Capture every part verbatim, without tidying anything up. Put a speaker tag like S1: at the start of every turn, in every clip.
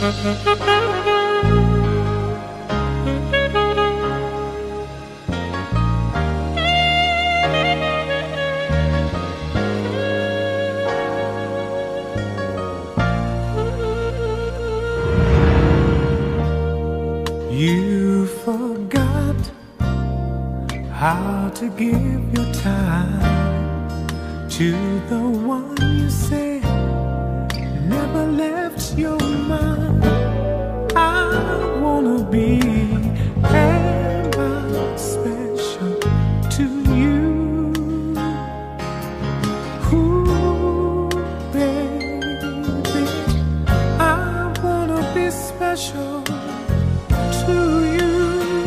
S1: You forgot how to give your time to the one you said never left your mind. I wanna be ever special to you. Ooh, baby, I wanna be special to you.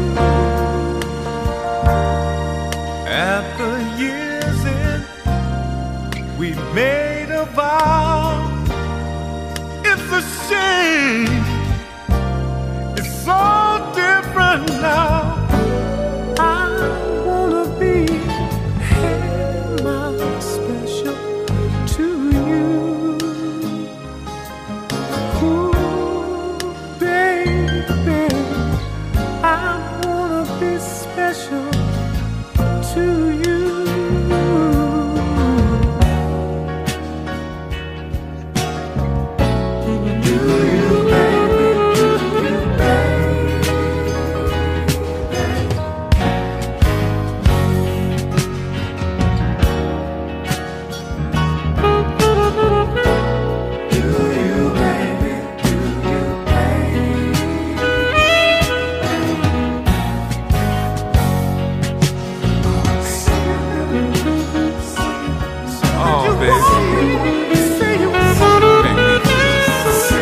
S1: At the year's end, we made a vow. It's a shame, it's so different now. I wanna be hella special to you. Ooh, baby, I wanna be special to you. Do you, baby? Do you, baby? Do you, baby? Do you, baby? Oh, baby. Say you want to make me feel so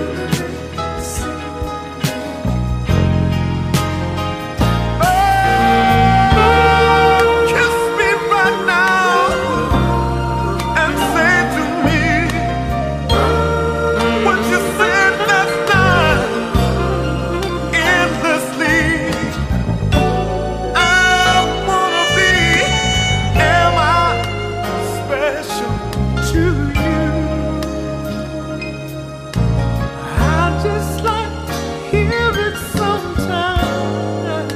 S1: oh, kiss me right now and say to me what you said last night endlessly. I wanna be, am I special to you? I just like to hear it sometimes.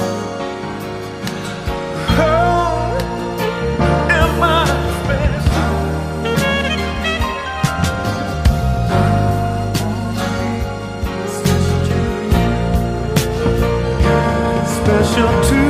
S1: Oh, am I special? Special to